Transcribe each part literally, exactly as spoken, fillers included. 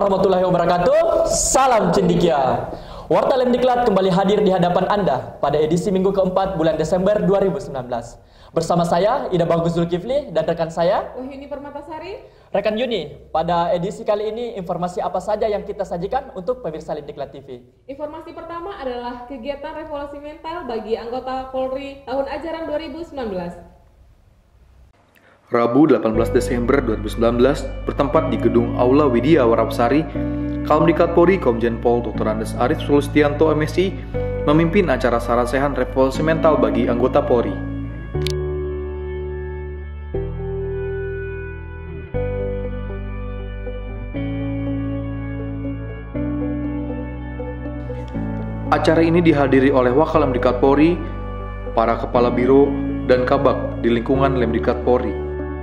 warahmatullahi wabarakatuh. Salam cendekia. Warta Lemdiklat kembali hadir di hadapan Anda pada edisi minggu keempat bulan Desember dua ribu sembilan belas. Bersama saya, Ida Bagus Zulkifli, dan rekan saya, Wahyuni Permatasari. Rekan Yuni, pada edisi kali ini informasi apa saja yang kita sajikan untuk pemirsa Lemdiklat T V? Informasi pertama adalah kegiatan revolusi mental bagi anggota Polri tahun ajaran dua ribu sembilan belas. Rabu delapan belas Desember dua ribu sembilan belas bertempat di Gedung Aula Widya Warapsari, Kalmdiklat Polri Komjen Pol Doktor Andes Arief Sulistianto M Si memimpin acara sarasehan revolusi mental bagi anggota Polri. Acara ini dihadiri oleh Wakal Lemdiklat Polri, para kepala biro dan kabak di lingkungan Lemdiklat Polri.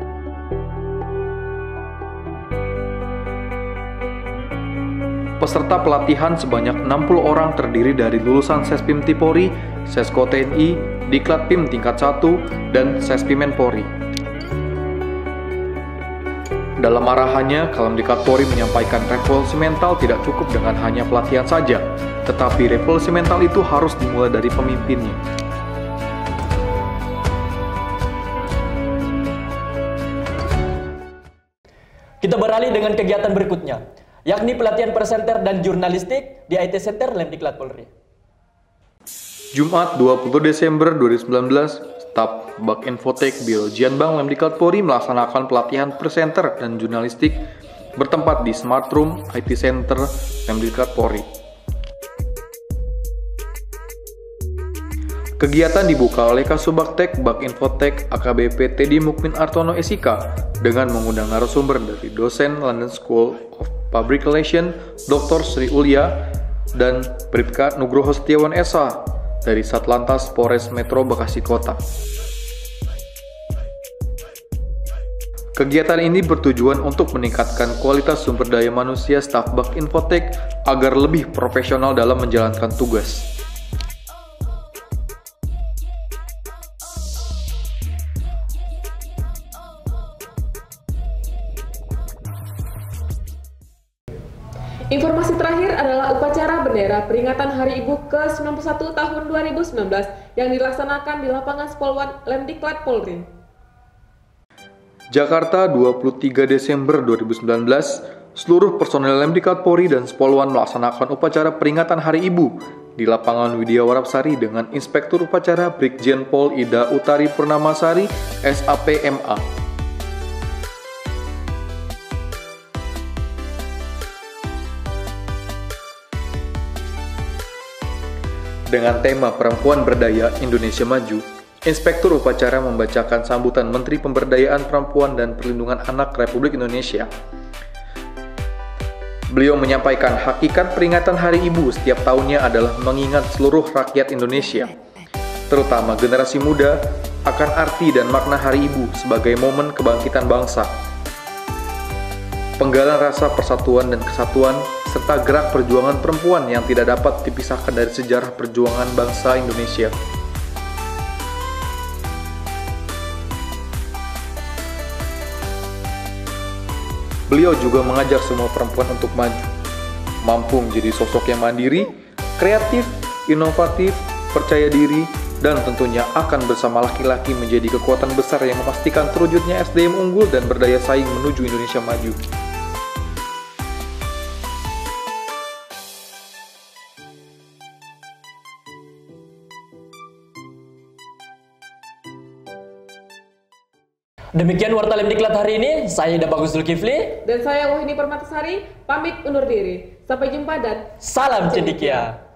Peserta pelatihan sebanyak enam puluh orang terdiri dari lulusan Sespim Polri, Sesko T N I, Diklat Pim tingkat satu, dan Sespimen Polri. Dalam arahannya, Kalmdiklat Polri menyampaikan revolusi mental tidak cukup dengan hanya pelatihan saja, tetapi revolusi mental itu harus dimulai dari pemimpinnya. Kita beralih dengan kegiatan berikutnya, yakni pelatihan presenter dan jurnalistik di I T Center Lemdiklat Polri. Jumat dua puluh Desember dua ribu sembilan belas, staf Bak Infotek Biro Jianbang Lemdiklat Polri melaksanakan pelatihan presenter dan jurnalistik bertempat di Smart Room I T Center Lemdiklat Polri. Kegiatan dibuka oleh Kasubagtek Bak Infotek A K B P Teddy Mukmin Artono S I K dengan mengundang narasumber dari dosen London School of Public Relations Doktor Sri Ulya dan Bribka Nugroho Setiawan S A dari Satlantas Polres Metro Bekasi Kota. Kegiatan ini bertujuan untuk meningkatkan kualitas sumber daya manusia staf Bak Infotek agar lebih profesional dalam menjalankan tugas. Informasi terakhir adalah upacara bendera peringatan Hari Ibu ke sembilan puluh satu tahun dua ribu sembilan belas yang dilaksanakan di lapangan Spolwan Lemdiklat Polri. Jakarta dua puluh tiga Desember dua ribu sembilan belas, seluruh personel Lemdiklat Polri dan Spolwan melaksanakan upacara peringatan Hari Ibu di lapangan Widya Warapsari dengan Inspektur Upacara Brigjen Pol Ida Utari Purnamasari S A P M A. Dengan tema Perempuan Berdaya Indonesia Maju, Inspektur Upacara membacakan sambutan Menteri Pemberdayaan Perempuan dan Perlindungan Anak Republik Indonesia. Beliau menyampaikan hakikat peringatan Hari Ibu setiap tahunnya adalah mengingat seluruh rakyat Indonesia, terutama generasi muda, akan arti dan makna Hari Ibu sebagai momen kebangkitan bangsa, penggalan rasa persatuan dan kesatuan, serta gerak perjuangan perempuan yang tidak dapat dipisahkan dari sejarah perjuangan bangsa Indonesia. Beliau juga mengajak semua perempuan untuk maju, mampu menjadi sosok yang mandiri, kreatif, inovatif, percaya diri, dan tentunya akan bersama laki-laki menjadi kekuatan besar yang memastikan terwujudnya S D M unggul dan berdaya saing menuju Indonesia maju. Demikian Warta Lemdiklat hari ini, saya Ida Bagus Zulkifli. Dan saya Wahyuni Permatasari, pamit undur diri. Sampai jumpa dan salam cendekia.